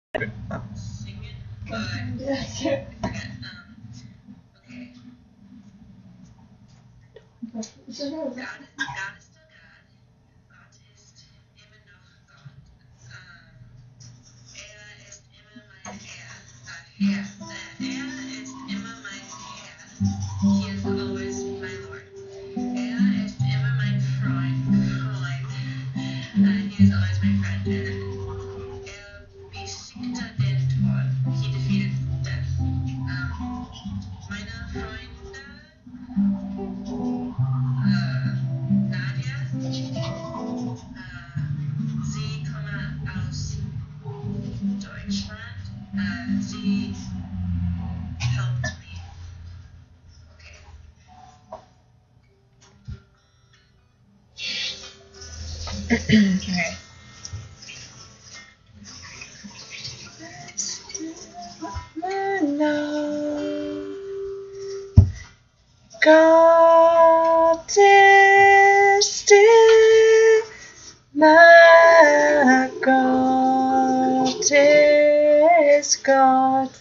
Singen, okay. God ist still God. Gott ist immer noch Gott. Ist immer mein Herr. Er ist immer mein Herr. He is always my Lord. Ist immer mein Freund. He is always my friend. Besiegte den Tod. He defeated death. Meine Freunde, Nadia, sie kommen aus Deutschland. Sie helped me. Okay. Gott ist immer, Gott ist Gott.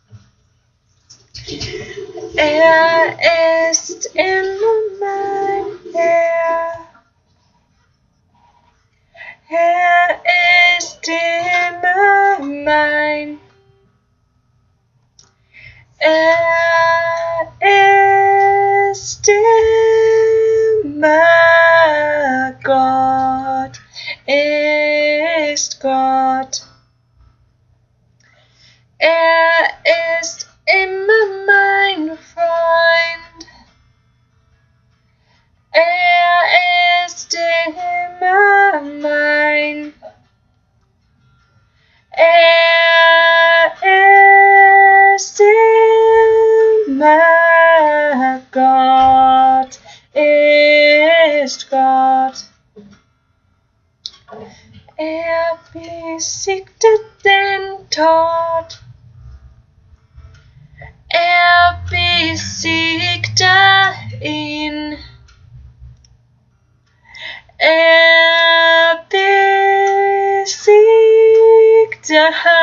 Ist immer mein Herr. Ist immer mein. Ist immer Gott. Ist Gott. Ist immer mein Freund. Ist immer mein. Ist immer Gott. Ist Gott. Besiegte den Tod. Besiegte ihn. Besiegte